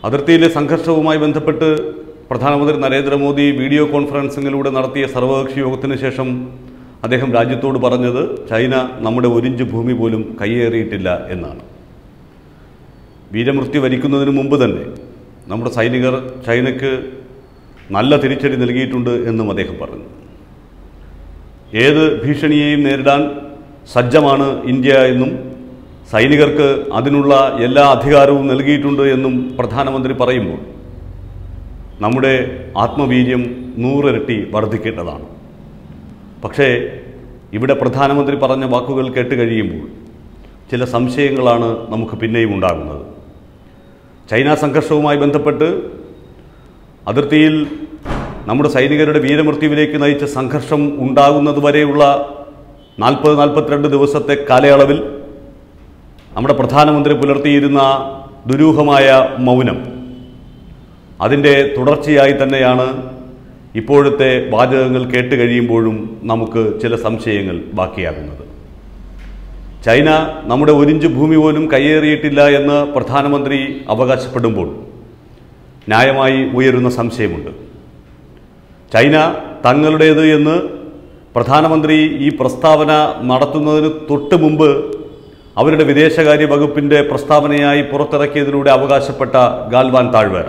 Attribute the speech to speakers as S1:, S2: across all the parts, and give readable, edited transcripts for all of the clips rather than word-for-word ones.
S1: അതിർത്തിയിലെ സംഘർഷവുമായി ബന്ധപ്പെട്ട് പ്രധാനമന്ത്രി നരേന്ദ്രമോദി വീഡിയോ കോൺഫറൻസിങ്ങിലൂടെ നടത്തിയ സർവകക്ഷി യോഗത്തിന് ശേഷം അദ്ദേഹം രാജ്യത്തോട് പറഞ്ഞത് ചൈന നമ്മുടെ ഒരിഞ്ച് ഭൂമി പോലും കയ്യേറിയിട്ടില്ല എന്നാണ്. വീരമൃത്യു വരിക്കുന്നതിന് മുമ്പ് തന്നെ നമ്മുടെ സൈനികർ ചൈനയ്ക്ക് നല്ല തിരിച്ചടി നൽകിയിട്ടുണ്ട് എന്നും അദ്ദേഹം പറഞ്ഞു. ഏത് ഭീഷണിയെയും നേരിടാൻ സജ്ജമാണ് ഇന്ത്യ എന്നും സൈനികർക്ക് അതിനുള്ള എല്ലാ അധികാരവും നൽകിയിട്ടുണ്ട് എന്നും പ്രധാനമന്ത്രി പറയുമ്പോൾ നമ്മുടെ ആത്മവീര്യം 100 ഇരട്ടി വർദ്ധിക്കേണ്ടതാണ്. പക്ഷേ ഇവിടെ പ്രധാനമന്ത്രി പറഞ്ഞ വാക്കുകൾ കേട്ട് കഴിയുമ്പോൾ ചില സംശയങ്ങളാണ് നമുക്ക് പിന്നെയും ഉണ്ടാകുന്നത്. ചൈന സംഘർഷവുമായി ബന്ധപ്പെട്ട് അതിർത്തിയിൽ നമ്മുടെ സൈനികരുടെ വീരമൃത്യുവിലേക്ക് നയിച്ച സംഘർഷം ഉണ്ടാകുന്നതുവരെയുള്ള 40-42 ദിവസത്തെ കാലയളവിൽ നമ്മുടെ പ്രധാനമന്ത്രി പുലർത്തിയിരുന്ന ദുരൂഹമായ മൗനം, അതിൻ്റെ തുടർച്ചയായി തന്നെയാണ് ഇപ്പോഴത്തെ വാചകങ്ങൾ കേട്ട് കഴിയുമ്പോഴും നമുക്ക് ചില സംശയങ്ങൾ ബാക്കിയാകുന്നത്. ചൈന നമ്മുടെ ഒരിഞ്ച് ഭൂമി പോലും കയ്യേറിയിട്ടില്ല എന്ന് പ്രധാനമന്ത്രി അവകാശപ്പെടുമ്പോൾ ന്യായമായി ഉയരുന്ന സംശയമുണ്ട്. ചൈന തങ്ങളുടേത് എന്ന് പ്രധാനമന്ത്രി ഈ പ്രസ്താവന നടത്തുന്നതിന് തൊട്ട് മുമ്പ് അവരുടെ വിദേശകാര്യ വകുപ്പിൻ്റെ പ്രസ്താവനയായി പുറത്തിറക്കിയതിലൂടെ അവകാശപ്പെട്ട ഗാൽവാൻ താഴ്വര,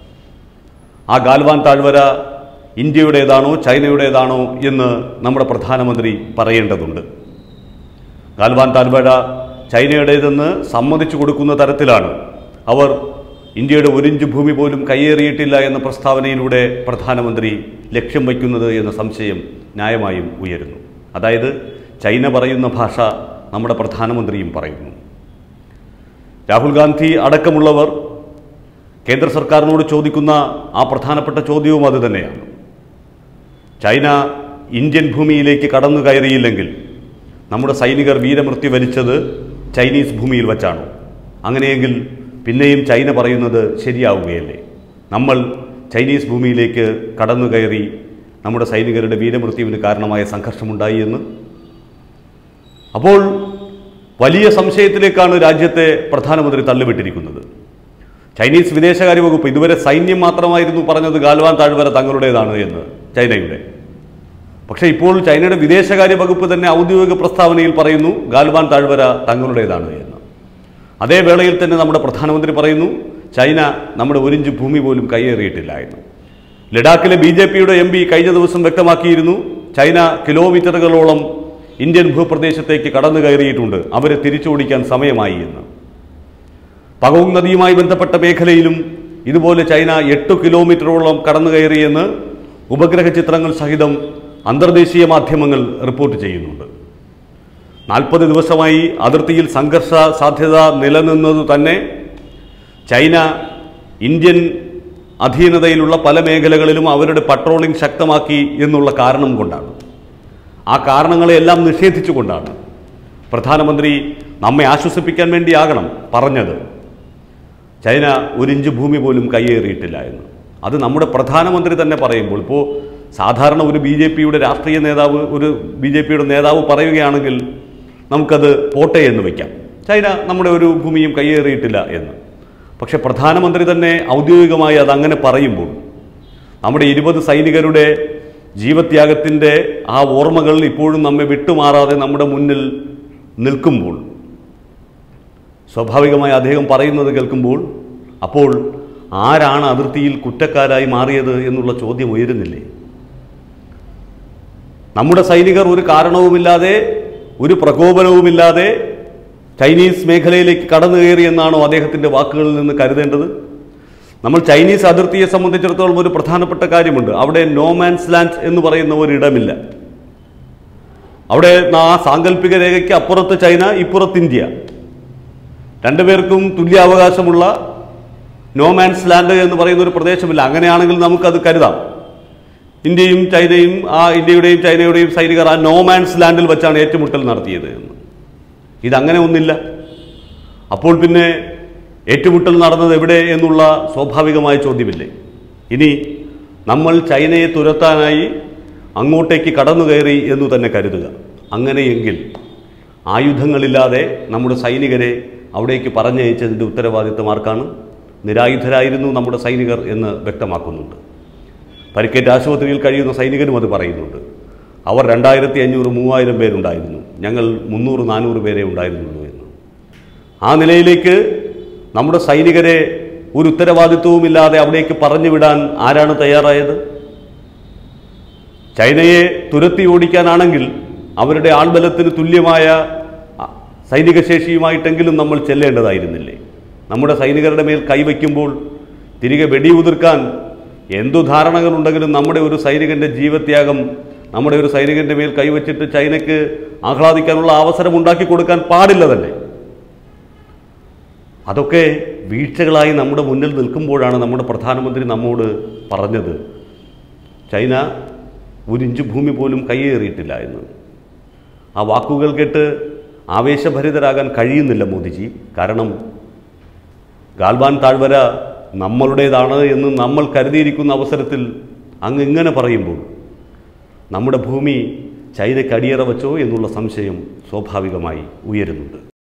S1: ആ ഗാൽവാൻ താഴ്വര ഇന്ത്യയുടേതാണോ ചൈനയുടേതാണോ എന്ന് നമ്മുടെ പ്രധാനമന്ത്രി പറയേണ്ടതുണ്ട്. ഗാൽവാൻ താഴ്വര ചൈനയുടേതെന്ന് സമ്മതിച്ചു കൊടുക്കുന്ന തരത്തിലാണ് അവർ ഇന്ത്യയുടെ ഒരിഞ്ച് ഭൂമി പോലും കയ്യേറിയിട്ടില്ല എന്ന പ്രസ്താവനയിലൂടെ പ്രധാനമന്ത്രി ലക്ഷ്യം വയ്ക്കുന്നത് എന്ന സംശയം ന്യായമായും ഉയരുന്നു. അതായത് ചൈന പറയുന്ന ഭാഷ നമ്മുടെ പ്രധാനമന്ത്രിയും പറയുന്നു. രാഹുൽ ഗാന്ധി അടക്കമുള്ളവർ കേന്ദ്ര സർക്കാരിനോട് ചോദിക്കുന്ന ആ പ്രധാനപ്പെട്ട ചോദ്യവും അതുതന്നെയാണ്. ചൈന ഇന്ത്യൻ ഭൂമിയിലേക്ക് കടന്നു കയറിയില്ലെങ്കിൽ നമ്മുടെ സൈനികർ വീരമൃത്യു വരിച്ചത് ചൈനീസ് ഭൂമിയിൽ വച്ചാണോ? അങ്ങനെയെങ്കിൽ പിന്നെയും ചൈന പറയുന്നത് ശരിയാവുകയല്ലേ? നമ്മൾ ചൈനീസ് ഭൂമിയിലേക്ക് കടന്നു കയറി നമ്മുടെ സൈനികരുടെ വീരമൃത്യുവിന് കാരണമായ സംഘർഷമുണ്ടായി എന്ന്. അപ്പോൾ വലിയ സംശയത്തിലേക്കാണ് രാജ്യത്തെ പ്രധാനമന്ത്രി തള്ളിവിട്ടിരിക്കുന്നത്. ചൈനീസ് വിദേശകാര്യ വകുപ്പ് ഇതുവരെ സൈന്യം മാത്രമായിരുന്നു പറഞ്ഞത് ഗാൽവാൻ താഴ്വര തങ്ങളുടേതാണ് എന്ന് ചൈനയുടെ. പക്ഷേ ഇപ്പോൾ ചൈനയുടെ വിദേശകാര്യ വകുപ്പ് തന്നെ ഔദ്യോഗിക പ്രസ്താവനയിൽ പറയുന്നു ഗാൽവാൻ താഴ്വര തങ്ങളുടേതാണ് എന്ന്. അതേ വേളയിൽ തന്നെ നമ്മുടെ പ്രധാനമന്ത്രി പറയുന്നു ചൈന നമ്മുടെ ഒരിഞ്ച് ഭൂമി പോലും കയ്യേറിയിട്ടില്ല എന്ന്. ലഡാക്കിലെ BJPയുടെ MP കഴിഞ്ഞ ദിവസം വ്യക്തമാക്കിയിരുന്നു ചൈന കിലോമീറ്ററുകളോളം ഇന്ത്യൻ ഭൂപ്രദേശത്തേക്ക് കടന്നു കയറിയിട്ടുണ്ട്, അവരെ തിരിച്ചോടിക്കാൻ സമയമായി എന്ന്. പകോങ് നദിയുമായി ബന്ധപ്പെട്ട മേഖലയിലും ഇതുപോലെ ചൈന 8 കിലോമീറ്ററോളം കടന്നു കയറിയെന്ന് ഉപഗ്രഹ ചിത്രങ്ങൾ സഹിതം അന്തർദേശീയ മാധ്യമങ്ങൾ റിപ്പോർട്ട് ചെയ്യുന്നുണ്ട്. 40 ദിവസമായി അതിർത്തിയിൽ സംഘർഷ സാധ്യത നിലനിന്നത് തന്നെ ചൈന ഇന്ത്യൻ അധീനതയിലുള്ള പല മേഖലകളിലും അവരുടെ പട്രോളിംഗ് ശക്തമാക്കി എന്നുള്ള കാരണം കൊണ്ടാണ്. ആ കാരണങ്ങളെല്ലാം നിഷേധിച്ചുകൊണ്ടാണ് പ്രധാനമന്ത്രി നമ്മെ ആശ്വസിപ്പിക്കാൻ വേണ്ടിയാകണം പറഞ്ഞത് ചൈന ഒരിഞ്ച് ഭൂമി പോലും കയ്യേറിയിട്ടില്ല എന്ന്. അത് നമ്മുടെ പ്രധാനമന്ത്രി തന്നെ പറയുമ്പോൾ, ഇപ്പോൾ സാധാരണ ഒരു BJPയുടെ രാഷ്ട്രീയ നേതാവ്, ഒരു BJPയുടെ നേതാവ് പറയുകയാണെങ്കിൽ നമുക്കത് പോട്ടെ എന്ന് വയ്ക്കാം, ചൈന നമ്മുടെ ഒരു ഭൂമിയും കയ്യേറിയിട്ടില്ല എന്ന്. പക്ഷെ പ്രധാനമന്ത്രി തന്നെ ഔദ്യോഗികമായി അതങ്ങനെ പറയുമ്പോൾ നമ്മുടെ 20 സൈനികരുടെ ജീവത്യാഗത്തിൻ്റെ ആ ഓർമ്മകൾ ഇപ്പോഴും നമ്മെ വിട്ടുമാറാതെ നമ്മുടെ മുന്നിൽ നിൽക്കുമ്പോൾ, സ്വാഭാവികമായി അദ്ദേഹം പറയുന്നത് കേൾക്കുമ്പോൾ അപ്പോൾ ആരാണ് അതിർത്തിയിൽ കുറ്റക്കാരായി മാറിയത് എന്നുള്ള ചോദ്യം ഉയരുന്നില്ലേ? നമ്മുടെ സൈനികർ ഒരു കാരണവുമില്ലാതെ, ഒരു പ്രകോപനവുമില്ലാതെ ചൈനീസ് മേഖലയിലേക്ക് കടന്നു കയറിയെന്നാണോ അദ്ദേഹത്തിൻ്റെ വാക്കുകളിൽ നിന്ന് കരുതേണ്ടത്? നമ്മൾ ചൈനീസ് അതിർത്തിയെ സംബന്ധിച്ചിടത്തോളം ഒരു പ്രധാനപ്പെട്ട കാര്യമുണ്ട്. അവിടെ നോമാൻസ് ലാൻഡ് എന്ന് പറയുന്ന ഒരിടമില്ല. അവിടെ ആ സാങ്കല്പിക രേഖയ്ക്ക് അപ്പുറത്ത് ചൈന, ഇപ്പുറത്ത് ഇന്ത്യ, രണ്ടുപേർക്കും തുല്യാവകാശമുള്ള നോമാൻസ് ലാൻഡ് എന്ന് പറയുന്ന ഒരു പ്രദേശമില്ല. അങ്ങനെയാണെങ്കിൽ നമുക്കത് കരുതാം, ഇന്ത്യയും ചൈനയും, ആ ഇന്ത്യയുടെയും ചൈനയുടെയും സൈനികർ ആ നോമാൻസ് ലാൻഡിൽ വെച്ചാണ് ഏറ്റുമുട്ടൽ നടത്തിയത് എന്ന്. ഇതങ്ങനെ ഒന്നില്ല. അപ്പോൾ പിന്നെ ഏറ്റുമുട്ടൽ നടന്നത് എവിടെ എന്നുള്ള സ്വാഭാവികമായ ചോദ്യമില്ലേ? ഇനി നമ്മൾ ചൈനയെ തുരത്താനായി അങ്ങോട്ടേക്ക് കടന്നു കയറി എന്ന് തന്നെ കരുതുക. അങ്ങനെയെങ്കിൽ ആയുധങ്ങളില്ലാതെ നമ്മുടെ സൈനികരെ അവിടേക്ക് പറഞ്ഞയച്ചതിൻ്റെ ഉത്തരവാദിത്തം ആർക്കാണ്? നിരായുധരായിരുന്നു നമ്മുടെ സൈനികർ എന്ന് വ്യക്തമാക്കുന്നുണ്ട്. പരിക്കേറ്റ് ആശുപത്രിയിൽ കഴിയുന്ന സൈനികരും അത് പറയുന്നുണ്ട്. അവർ 2500-3000 പേരുണ്ടായിരുന്നു, ഞങ്ങൾ 300-400 പേരെ ഉണ്ടായിരുന്നുള്ളൂ എന്ന്. ആ നിലയിലേക്ക് നമ്മുടെ സൈനികരെ ഒരു ഉത്തരവാദിത്വവുമില്ലാതെ അവിടേക്ക് പറഞ്ഞു വിടാൻ ആരാണ് തയ്യാറായത്? ചൈനയെ തുരത്തി ഓടിക്കാനാണെങ്കിൽ അവരുടെ ആൾബലത്തിന് തുല്യമായ സൈനിക ശേഷിയുമായിട്ടെങ്കിലും നമ്മൾ ചെല്ലേണ്ടതായിരുന്നില്ലേ? നമ്മുടെ സൈനികരുടെ മേൽ കൈവയ്ക്കുമ്പോൾ തിരികെ വെടിയുതിർക്കാൻ എന്തു ധാരണകളുണ്ടെങ്കിലും നമ്മുടെ ഒരു സൈനികൻ്റെ ജീവത്യാഗം, നമ്മുടെ ഒരു സൈനികൻ്റെ മേൽ കൈവച്ചിട്ട് ചൈനയ്ക്ക് ആഹ്ലാദിക്കാനുള്ള അവസരം ഉണ്ടാക്കി കൊടുക്കാൻ പാടില്ല തന്നെ. അതൊക്കെ വീഴ്ചകളായി നമ്മുടെ മുന്നിൽ നിൽക്കുമ്പോഴാണ് നമ്മുടെ പ്രധാനമന്ത്രി നമ്മോട് പറഞ്ഞത് ചൈന 1 ഇഞ്ച് ഭൂമി പോലും കയ്യേറിയിട്ടില്ല എന്ന്. ആ വാക്കുകൾ കേട്ട് ആവേശഭരിതരാകാൻ കഴിയുന്നില്ല മോദിജി. കാരണം ഗാൽവാൻ താഴ്വര നമ്മളുടേതാണ് എന്ന് നമ്മൾ കരുതിയിരിക്കുന്ന അവസരത്തിൽ അങ്ങ് ഇങ്ങനെ പറയുമ്പോൾ നമ്മുടെ ഭൂമി ചൈനയ്ക്ക് അടിയറ വച്ചോ എന്നുള്ള സംശയം സ്വാഭാവികമായി ഉയരുന്നുണ്ട്.